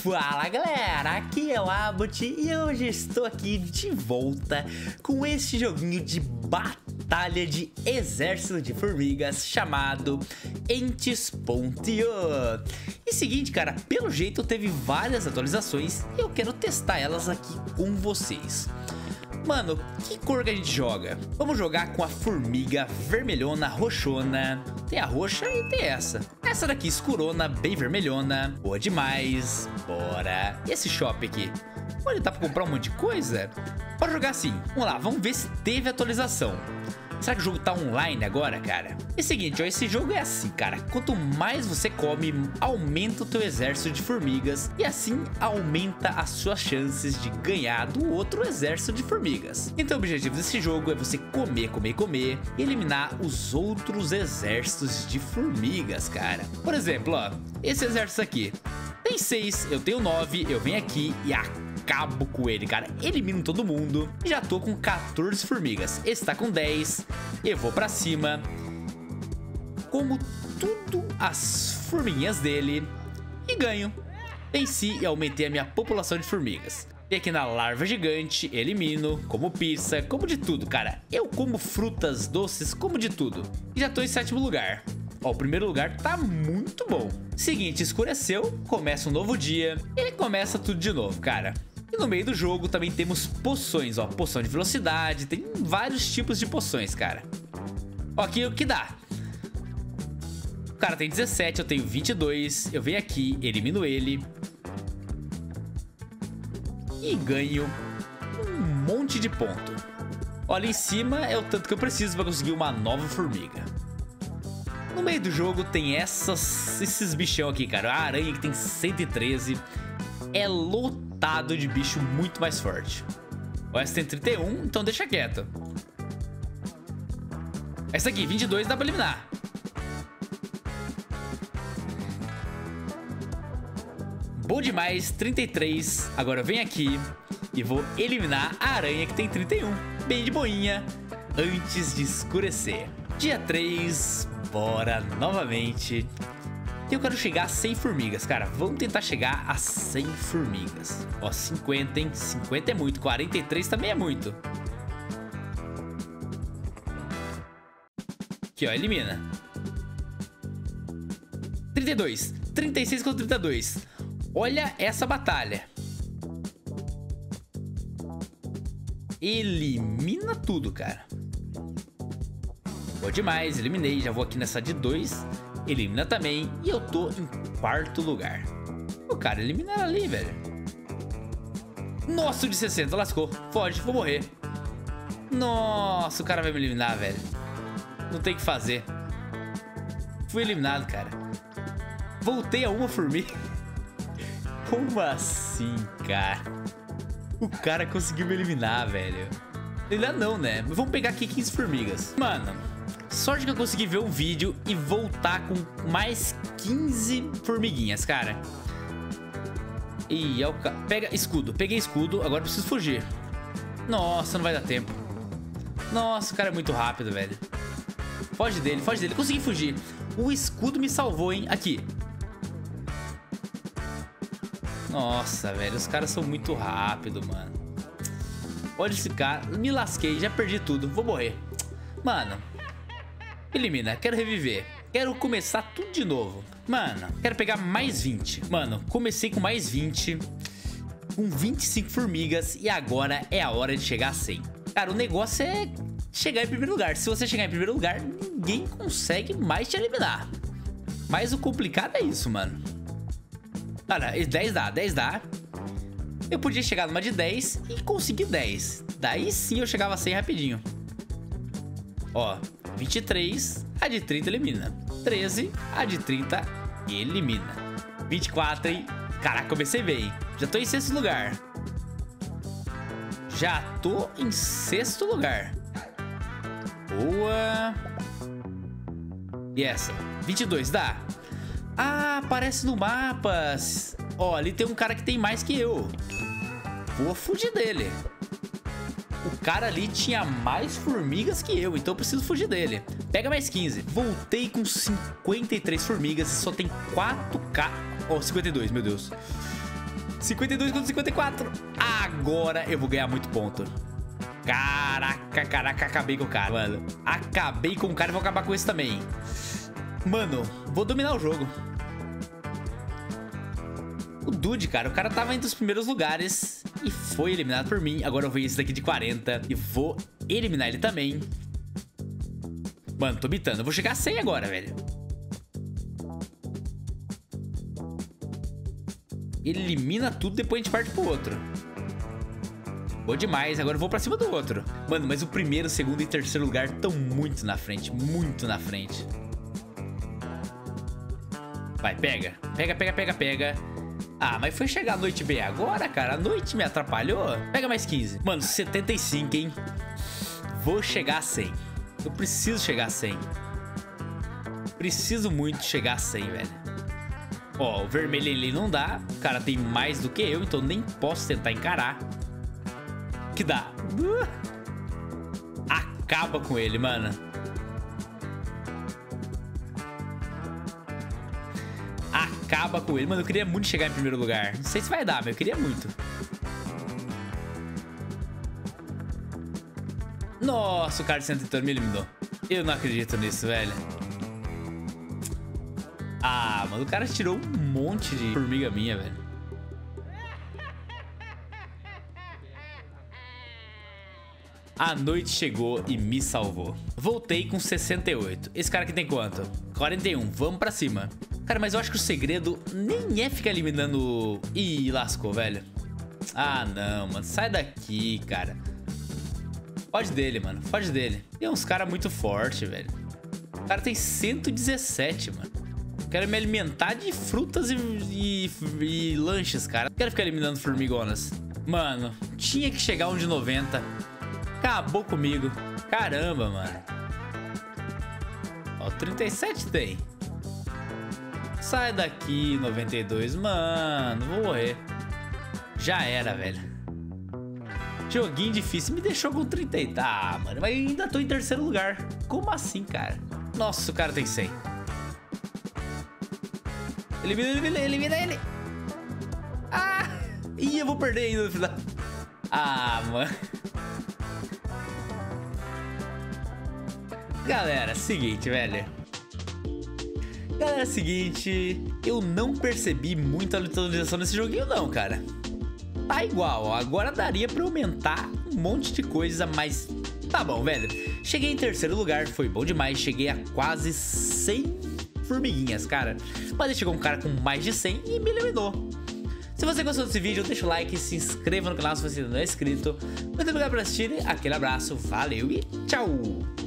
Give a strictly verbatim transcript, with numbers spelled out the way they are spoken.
Fala galera, aqui é o Abbott e hoje estou aqui de volta com este joguinho de batalha de exército de formigas chamado Entes ponto io. E seguinte cara, pelo jeito teve várias atualizações e eu quero testar elas aqui com vocês. Mano, que cor que a gente joga? Vamos jogar com a formiga vermelhona, roxona. Tem a roxa e tem essa. Essa daqui escurona, bem vermelhona. Boa demais. Bora. E esse shop aqui? Olha, dá pra comprar um monte de coisa? Bora jogar assim. Vamos lá, vamos ver se teve atualização. Será que o jogo tá online agora, cara? É o seguinte, ó, esse jogo é assim, cara. Quanto mais você come, aumenta o teu exército de formigas. E assim aumenta as suas chances de ganhar do outro exército de formigas. Então o objetivo desse jogo é você comer, comer, comer e eliminar os outros exércitos de formigas, cara. Por exemplo, ó, esse exército aqui tem seis, eu tenho nove, eu venho aqui e acabo com ele, cara. Elimino todo mundo. Já tô com quatorze formigas. Esse tá com dez. Eu vou pra cima. Como tudo as formiguinhas dele. E ganho. Venci e aumentei a minha população de formigas. E aqui na larva gigante, elimino. Como pizza, como de tudo, cara. Eu como frutas, doces, como de tudo. E já tô em sétimo lugar. Ó, o primeiro lugar tá muito bom. Seguinte, escureceu. Começa um novo dia. E começa tudo de novo, cara. E no meio do jogo também temos poções, ó, poção de velocidade, tem vários tipos de poções, cara. Ó, aqui o que dá? O cara tem dezessete, eu tenho vinte e dois, eu venho aqui, elimino ele. E ganho um monte de ponto. Olha, em cima é o tanto que eu preciso para conseguir uma nova formiga. No meio do jogo tem essas, esses bichão aqui, cara. A aranha que tem cento e treze. É lotado de bicho muito mais forte. O essa tem trinta e um, então deixa quieto. Essa aqui, vinte e dois, dá pra eliminar. Bom demais, trinta e três. Agora eu venho aqui e vou eliminar a aranha que tem trinta e um. Bem de boinha, antes de escurecer. Dia três, bora novamente. E eu quero chegar a cem formigas, cara. Vamos tentar chegar a cem formigas. Ó, cinquenta, hein? cinquenta é muito. quarenta e três também é muito. Aqui, ó. Elimina. trinta e dois. trinta e seis contra trinta e dois. Olha essa batalha. Elimina tudo, cara. Boa demais. Eliminei. Já vou aqui nessa de dois. Elimina também. E eu tô em quarto lugar. O cara eliminaram ali, velho. Nossa, o de sessenta. Lascou. Foge. Vou morrer. Nossa, o cara vai me eliminar, velho. Não tem o que fazer. Fui eliminado, cara. Voltei a uma formiga. Como assim, cara? O cara conseguiu me eliminar, velho. Ainda não, né? Vamos pegar aqui quinze formigas. Mano, sorte que eu consegui ver um vídeo e voltar com mais quinze formiguinhas, cara. Ih, é o ca... Pega escudo. Peguei escudo, agora preciso fugir. Nossa, não vai dar tempo. Nossa, o cara é muito rápido, velho. Foge dele, foge dele. Consegui fugir. O escudo me salvou, hein? Aqui. Nossa, velho. Os caras são muito rápidos, mano. Olha esse cara. Me lasquei, já perdi tudo. Vou morrer. Mano. Elimina, quero reviver. Quero começar tudo de novo. Mano, quero pegar mais vinte. Mano, comecei com mais vinte. Com vinte e cinco formigas. E agora é a hora de chegar a cem. Cara, o negócio é chegar em primeiro lugar. Se você chegar em primeiro lugar, ninguém consegue mais te eliminar. Mas o complicado é isso, mano. Cara, dez dá, dez dá. Eu podia chegar numa de dez e conseguir dez. Daí sim eu chegava a cem rapidinho. Ó, vinte e três, a de trinta elimina. treze, a de trinta elimina. vinte e quatro, hein? Caraca, comecei bem. Já tô em sexto lugar. Já tô em sexto lugar. Boa. E essa? vinte e dois, dá? Ah, aparece no mapa. Ó, ali tem um cara que tem mais que eu. Vou fugir dele. O cara ali tinha mais formigas que eu, então eu preciso fugir dele. Pega mais quinze. Voltei com cinquenta e três formigas e só tem quatro K. Ó, oh, cinquenta e dois, meu Deus. cinquenta e dois contra cinquenta e quatro. Agora eu vou ganhar muito ponto. Caraca, caraca, acabei com o cara, mano. Acabei com o cara e vou acabar com esse também. Mano, vou dominar o jogo. O Dude, cara, o cara tava entre os primeiros lugares e foi eliminado por mim. Agora eu venho esse daqui de quarenta e vou eliminar ele também. Mano, tô bitando. Eu vou chegar a cem agora, velho. Ele elimina tudo, depois a gente parte pro outro. Boa demais, agora eu vou pra cima do outro. Mano, mas o primeiro, segundo e terceiro lugar estão muito na frente, muito na frente. Vai, pega. Pega, pega, pega, pega. Ah, mas foi chegar a noite bem agora, cara? A noite me atrapalhou? Pega mais quinze. Mano, setenta e cinco, hein? Vou chegar a cem. Eu preciso chegar a cem. Preciso muito chegar a cem, velho. Ó, o vermelho ali não dá. O cara tem mais do que eu, então nem posso tentar encarar. Que dá. Uh! Acaba com ele, mano. Acaba com ele. Mano, eu queria muito chegar em primeiro lugar. Não sei se vai dar, mas eu queria muito. Nossa, o cara de cento e oitenta me eliminou. Eu não acredito nisso, velho. Ah, mano, o cara tirou um monte de formiga minha, velho. A noite chegou e me salvou. Voltei com sessenta e oito. Esse cara aqui tem quanto? quarenta e um. Vamos pra cima. Cara, mas eu acho que o segredo nem é ficar eliminando... Ih, lascou, velho. Ah, não, mano. Sai daqui, cara. Foge dele, mano. Foge dele. Tem uns caras muito fortes, velho. O cara tem cento e dezessete, mano. Quero me alimentar de frutas e, e, e lanches, cara. Não quero ficar eliminando formigonas. Mano, tinha que chegar um de noventa. Acabou comigo. Caramba, mano. Ó, trinta e sete tem. Sai daqui, noventa e dois. Mano, vou morrer. Já era, velho. Joguinho difícil. Me deixou com trinta e... Ah, mano, mas ainda tô em terceiro lugar. Como assim, cara? Nossa, o cara tem cem. Elimina, elimina, elimina ele. Ah! Ih, eu vou perder ainda no final. Ah, mano. Galera, seguinte, velho. Galera, seguinte. Eu não percebi muita atualização nesse joguinho, não, cara. Tá igual, ó. Agora daria pra aumentar um monte de coisa, mas... Tá bom, velho. Cheguei em terceiro lugar, foi bom demais. Cheguei a quase cem formiguinhas, cara. Mas aí chegou um cara com mais de cem e me eliminou. Se você gostou desse vídeo, deixa o like, se inscreva no canal se você ainda não é inscrito. Muito obrigado por assistir, aquele abraço, valeu e tchau!